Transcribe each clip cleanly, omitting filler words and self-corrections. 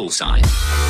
bullseye.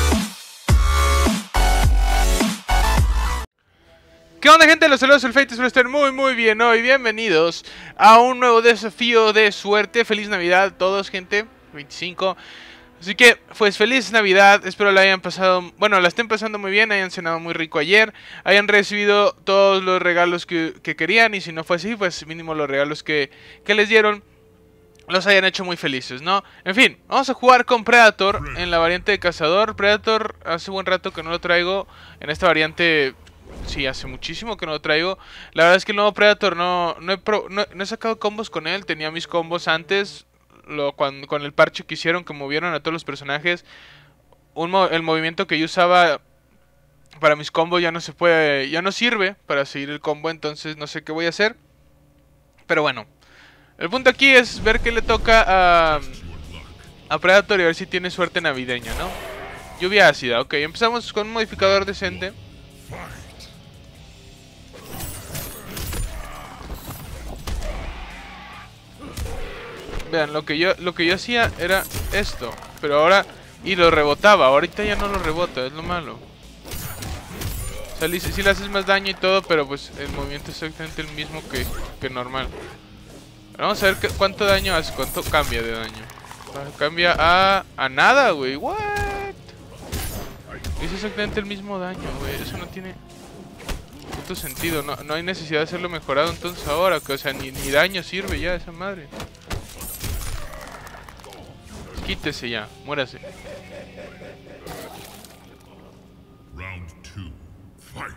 ¿Qué onda, gente? Los saludos Sulfate, espero estén muy bien hoy. Bienvenidos a un nuevo desafío de suerte. Feliz Navidad a todos, gente. 25. Así que, pues feliz Navidad. Espero la hayan pasado, bueno, la estén pasando muy bien. Hayan cenado muy rico ayer. Hayan recibido todos los regalos que querían. Y si no fue así, pues mínimo los regalos que les dieron los hayan hecho muy felices, ¿no? En fin, vamos a jugar con Predator en la variante de cazador. Predator hace buen rato que no lo traigo en esta variante. Sí, hace muchísimo que no lo traigo. La verdad es que el nuevo Predator no he sacado combos con él. Tenía mis combos antes. Con el parche que hicieron, que movieron a todos los personajes. El movimiento que yo usaba para mis combos ya no se puede. Ya no sirve para seguir el combo. Entonces no sé qué voy a hacer. Pero bueno. El punto aquí es ver qué le toca a Predator y ver si tiene suerte navideña, ¿no? Lluvia ácida. Ok, empezamos con un modificador decente. Vean, lo que yo hacía era esto, pero ahora... Y lo rebotaba, ahorita ya no lo rebota, es lo malo. O sea, sí le haces más daño y todo, pero pues el movimiento es exactamente el mismo que normal. Vamos a ver cuánto daño hace, cuánto cambia de daño. Cambia a nada, güey, what? Es exactamente el mismo daño, güey, eso no tiene... puto sentido, no hay necesidad de hacerlo mejorado entonces ahora, que o sea, ni daño sirve ya esa madre. Quítese ya, muérase. Round 2, fight.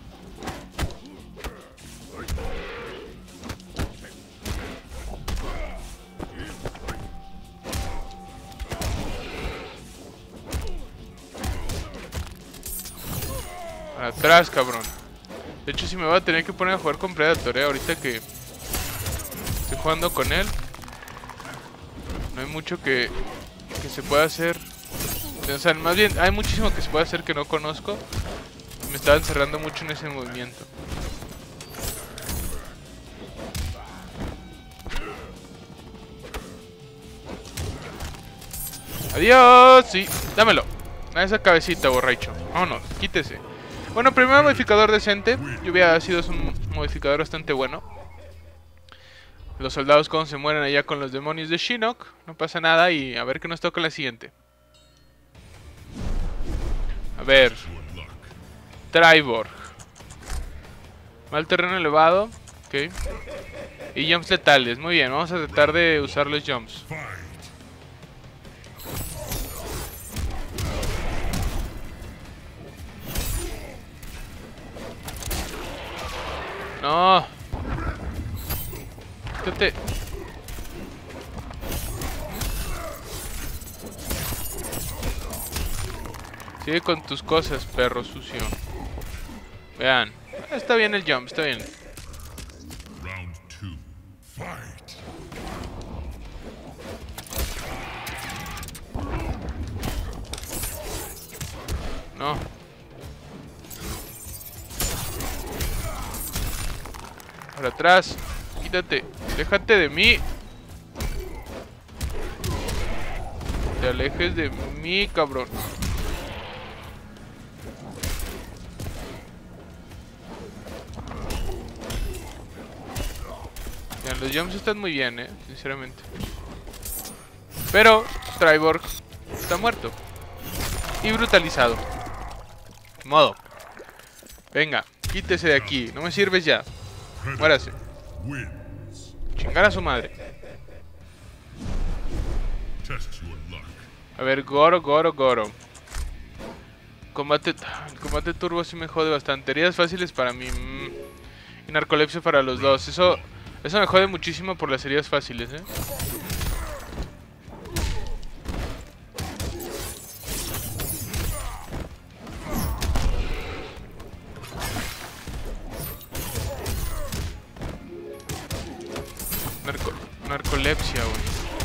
Para atrás, cabrón. De hecho, sí me voy a tener que poner a jugar con Predator, ahorita que estoy jugando con él. No hay mucho que se pueda hacer. O sea, más bien, hay muchísimo que se puede hacer que no conozco. Me estaba encerrando mucho en ese movimiento. Adiós, sí, dámelo. A esa cabecita, borracho. Vámonos, quítese. Bueno, primer modificador decente. Lluvia ácido es un modificador bastante bueno. Los soldados cuando se mueren allá con los demonios de Shinnok, no pasa nada y a ver qué nos toca la siguiente. A ver. Triborg. Mal terreno elevado. Ok. Y jumps letales. Muy bien, vamos a tratar de usar los jumps. No. Quítate. Sigue con tus cosas, perro sucio. Vean. Está bien el jump, está bien. Round 2, fight. No. Para atrás. Quítate. Déjate de mí. Te alejes de mí, cabrón. Ya, los jumps están muy bien, sinceramente. Pero Triborg está muerto. Y brutalizado. Modo. Venga, quítese de aquí. No me sirves ya. Muérase. Chingar a su madre. A ver, Goro. El combate turbo sí me jode bastante. Heridas fáciles para mí. Y narcolepsia para los dos. Eso me jode muchísimo por las heridas fáciles, Narcolepsia, güey.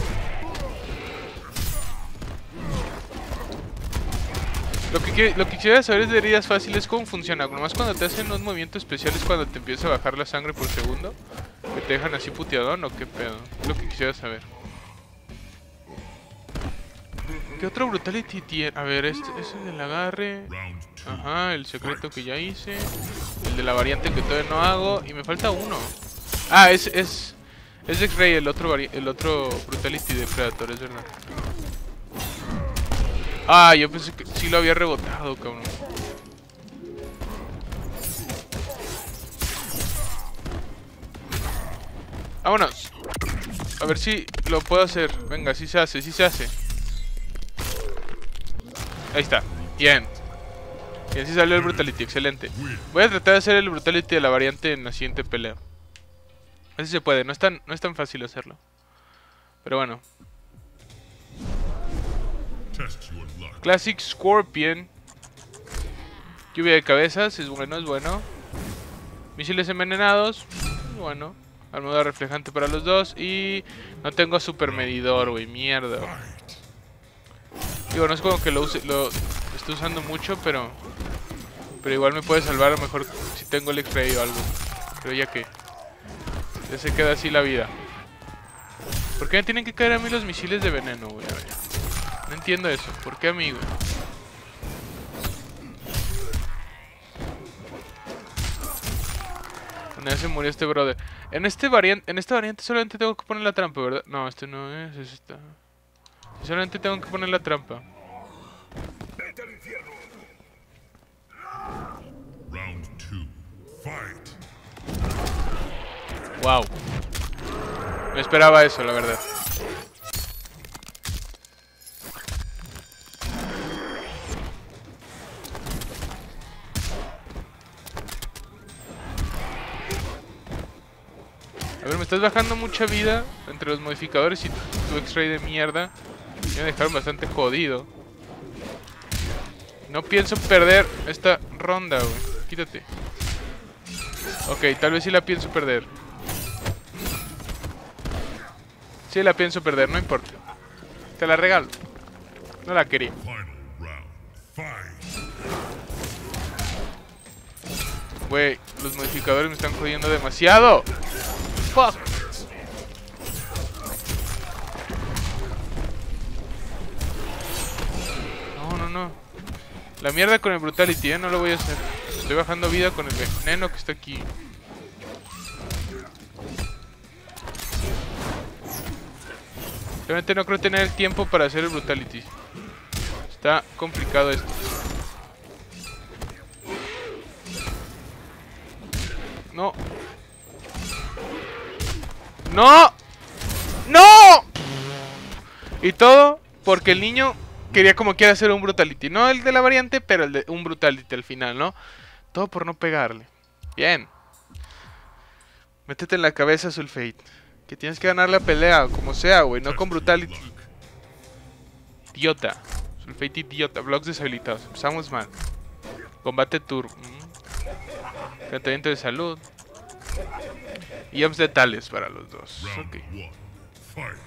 Lo que quisiera saber es de heridas fáciles, cómo funciona. Nomás cuando te hacen unos movimientos especiales, cuando te empieza a bajar la sangre por segundo, que te dejan así puteadón o qué pedo. Es lo que quisiera saber. ¿Qué otro brutality tiene? A ver, este es el del agarre. Round 2. Ajá, el secreto que ya hice. El de la variante que todavía no hago. Y me falta uno. Ah, es X-Ray, el otro brutality de Predator, es verdad. Ah, yo pensé que sí lo había rebotado, cabrón. Vámonos. A ver si lo puedo hacer. Venga, sí se hace, sí se hace. Ahí está. Bien. Bien, sí salió el brutality, excelente. Voy a tratar de hacer el brutality de la variante en la siguiente pelea. A ver si se puede, no es tan fácil hacerlo. Pero bueno. Test your luck. Classic Scorpion. Lluvia de cabezas, es bueno, es bueno. Misiles envenenados, bueno. Armadura reflejante para los dos. Y no tengo super medidor, güey, mierda. Digo, no es como que lo esté usando mucho, pero igual me puede salvar a lo mejor si tengo el X-Ray o algo. Pero ya que ya se queda así la vida. ¿Por qué me tienen que caer a mí los misiles de veneno, güey? A ver. No entiendo eso. ¿Por qué a mí, güey? Bueno, ya se murió este brother. En esta variante solamente tengo que poner la trampa, ¿verdad? No, este no es esta. Solamente tengo que poner la trampa. Round 2. Fight. Wow. Me esperaba eso, la verdad. A ver, me estás bajando mucha vida entre los modificadores y tu X-Ray de mierda. Me dejaron bastante jodido. No pienso perder esta ronda, güey. Quítate. Ok, tal vez sí la pienso perder. Sí la pienso perder, no importa. Te la regalo. No la quería. Final round. Fight. Güey, los modificadores me están jodiendo demasiado. Fuck. No. La mierda con el brutality, no lo voy a hacer. Estoy bajando vida con el veneno que está aquí. Realmente no creo tener el tiempo para hacer el brutality. Está complicado esto. No. ¡No! ¡No! Y todo porque el niño quería como quiera hacer un brutality. No el de la variante, pero el de un brutality al final, ¿no? Todo por no pegarle. Bien. Métete en la cabeza, Sulfate. Que tienes que ganar la pelea, como sea, güey. No con brutality. Idiota. Sulfate idiota. Blocks deshabilitados. Empezamos mal. Combate turbo. Tratamiento de salud. Y jumps letales para los dos. Round Ok. 1. Fight.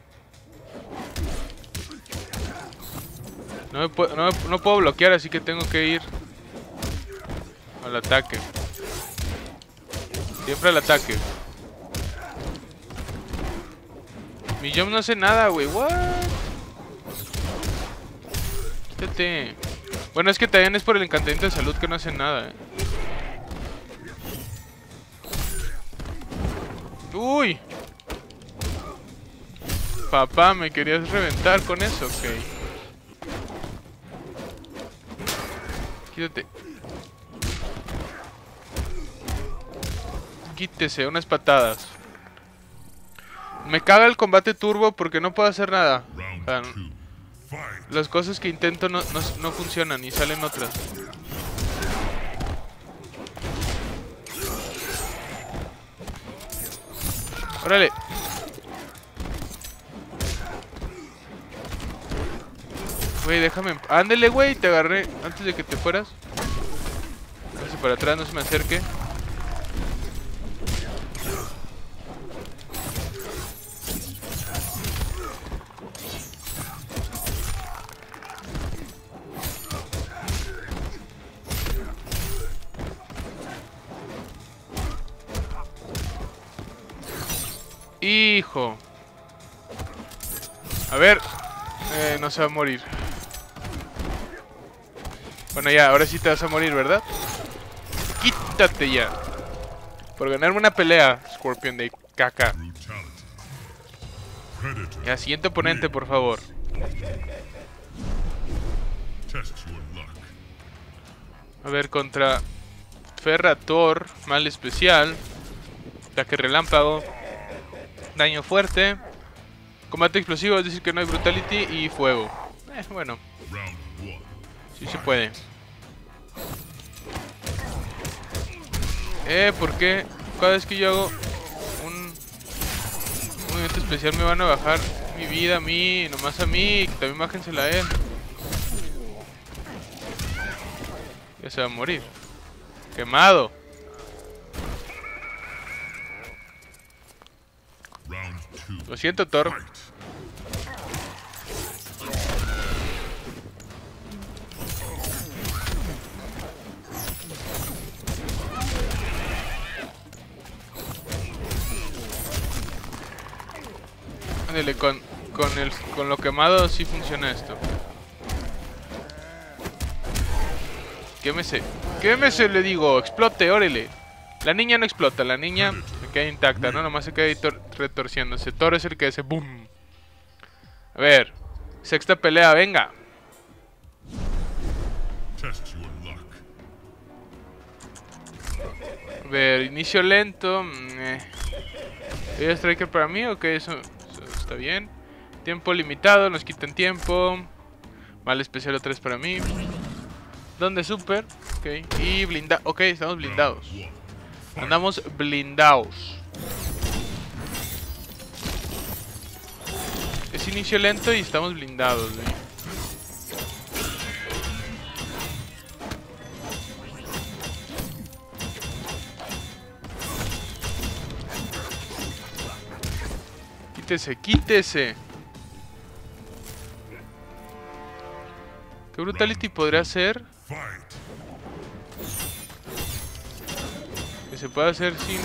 No puedo bloquear, así que tengo que ir al ataque. Siempre al ataque. Mi jump no hace nada, güey. What? Quítate. Bueno, es que también es por el encantamiento de salud que no hace nada, Uy. Papá, me querías reventar con eso, ok. Quítate. Quítese, unas patadas. Me caga el combate turbo porque no puedo hacer nada. O sea, Round 2. Fight. las cosas que intento no funcionan y salen otras. Órale. Güey, déjame. Ándele, güey, te agarré antes de que te fueras. No sé, para atrás, no se me acerque. Hijo. A ver. No se va a morir. Bueno, ya, ahora sí te vas a morir, ¿verdad? Quítate ya. Por ganarme una pelea, Scorpion de caca. Brutality. Predator. Ya, siguiente oponente, por favor. Test your luck. A ver, contra Ferrator, mal especial. Ataque relámpago. Daño fuerte. Combate explosivo, es decir que no hay brutality y fuego. Bueno, Round 1. sí se puede. ¿Por qué? Cada vez que yo hago un movimiento especial me van a bajar mi vida a mí, nomás a mí, también bájensela a él. Ya se va a morir. Quemado. Round 2. Lo siento, Thor. Fight. Ándale, con lo quemado sí funciona esto. Quémese. Quémese, le digo. Explote, órale. La niña no explota, la niña se queda intacta, ¿no? Nomás se queda ahí retorciéndose. Thor es el que hace boom. A ver. Sexta pelea, venga. Test your luck. A ver, inicio lento. ¿Hay striker para mí? Ok, eso está bien. Tiempo limitado, nos quitan tiempo. Mal especial otra vez para mí. ¿Dónde super? Ok, y blinda. Ok, estamos blindados. Round 1. Fight. Andamos blindados. Es inicio lento y estamos blindados, güey. Quítese, quítese. ¿Qué brutality podría hacer? Fight. Que se pueda hacer sin...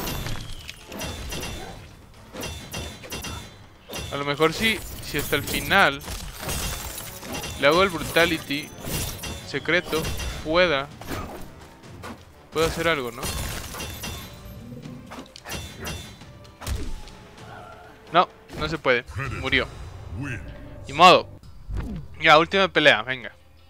A lo mejor si hasta el final le hago el brutality secreto, puedo hacer algo, ¿no? No, no se puede. Murió. Win. Ni modo. Ya, última pelea, venga.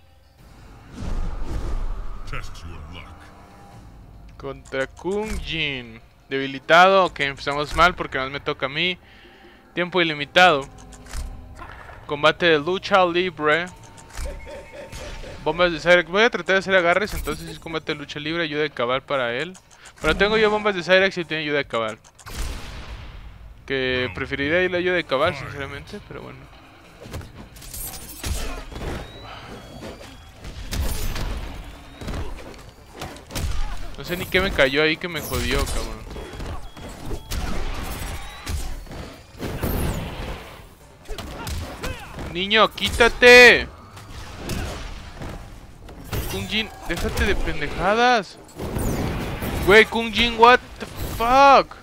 Test your luck. Contra Kung Jin. Debilitado, ok, empezamos mal porque no me toca a mí. Tiempo ilimitado. Combate de lucha libre. Bombas de Cyrax. Voy a tratar de hacer agarres, entonces es combate de lucha libre, ayuda de cabal para él. Pero tengo yo bombas de Cyrax y tiene ayuda de cabal. Que preferiría ir la ayuda de cabal, sinceramente, pero bueno. No sé ni qué me cayó ahí que me jodió, cabrón. Niño, quítate. Kung Jin, déjate de pendejadas. Güey, Kung Jin, what the fuck.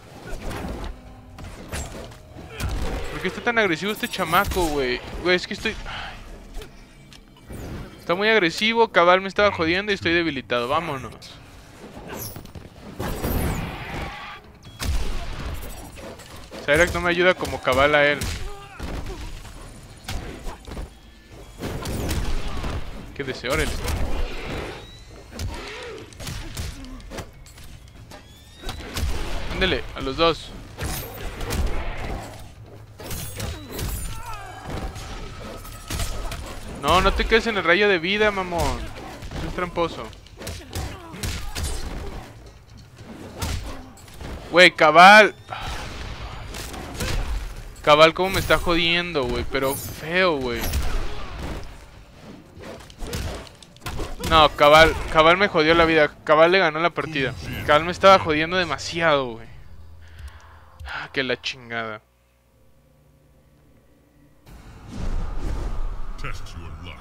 ¿Por qué está tan agresivo este chamaco, güey? Güey, es que estoy... Ay. Está muy agresivo, cabal me estaba jodiendo y estoy debilitado. Vámonos. Cyrax no me ayuda como cabal a él. Qué deseo, órale. Ándele, a los dos. No, no te quedes en el rayo de vida, mamón. Es un tramposo. Güey, cabal. Cabal como me está jodiendo, güey. Pero feo, güey. No, Cabal me jodió la vida. Cabal le ganó la partida. Cabal me estaba jodiendo demasiado, güey. Ah, que la chingada. Test your luck.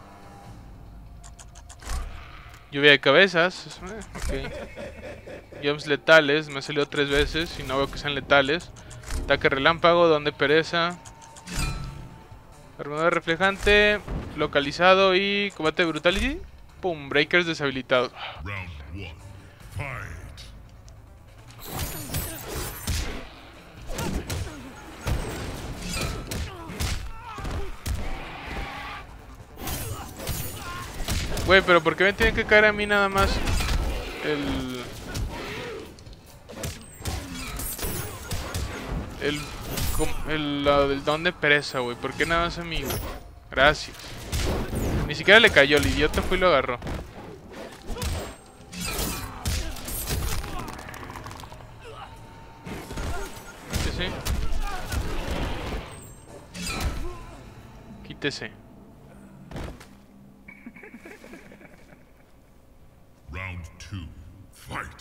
Lluvia de cabezas. Ok. Jumps letales. Me ha salido 3 veces y no veo que sean letales. Ataque relámpago, don de pereza. Armadura reflejante, localizado y combate brutality. Pum, breakers deshabilitados. Round 1. Fight. Güey, pero ¿por qué me tiene que caer a mí nada más el... el don de pereza, güey? ¿Por qué nada más a mí, güey? Gracias. Ni siquiera le cayó, el idiota fue y lo agarró. Quítese. Quítese. Round 2. Fight.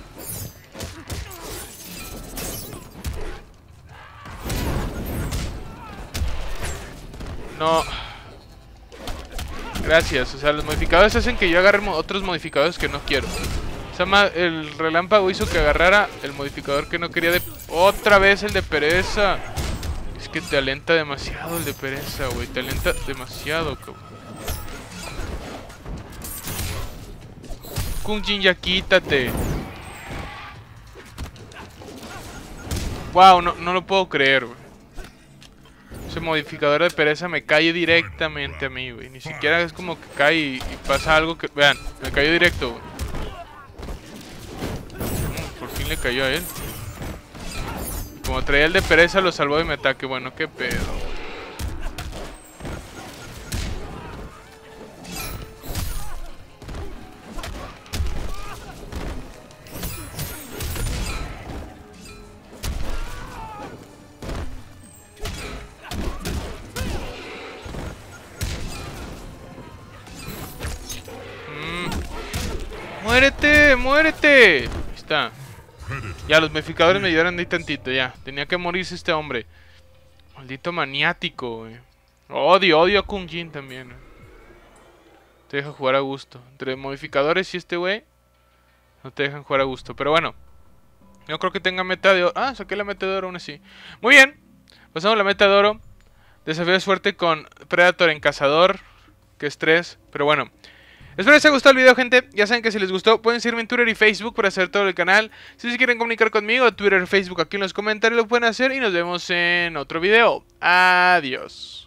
No. Gracias, o sea, los modificadores hacen que yo agarre otros modificadores que no quiero. O sea, el relámpago hizo que agarrara el modificador que no quería de... Otra vez el de pereza. Es que te alenta demasiado el de pereza, güey. Te alenta demasiado, cabrón. Kunjin, ya quítate. Wow, no lo puedo creer, güey. Ese modificador de pereza me cae directamente a mí, güey. Ni siquiera es como que cae y pasa algo que... Vean, me cayó directo, güey. Por fin le cayó a él. Como traía el de pereza, lo salvó de mi ataque. Bueno, qué pedo. ¡Muérete! ¡Muérete! Ahí está. Ya, los modificadores me ayudaron de ahí tantito, ya. Tenía que morirse este hombre. Maldito maniático, güey. Odio a Kunjin también. Te deja jugar a gusto. Entre modificadores y este güey, no te dejan jugar a gusto. Pero bueno, no creo que tenga meta de oro. Ah, saqué la meta de oro aún así. Muy bien. Pasamos a la meta de oro. Desafío de suerte con Predator en cazador. Qué estrés. Pero bueno. Espero les haya gustado el video, gente. Ya saben que si les gustó pueden seguirme en Twitter y Facebook para hacer todo el canal. Si se quieren comunicar conmigo, Twitter y Facebook aquí en los comentarios lo pueden hacer. Y nos vemos en otro video. Adiós.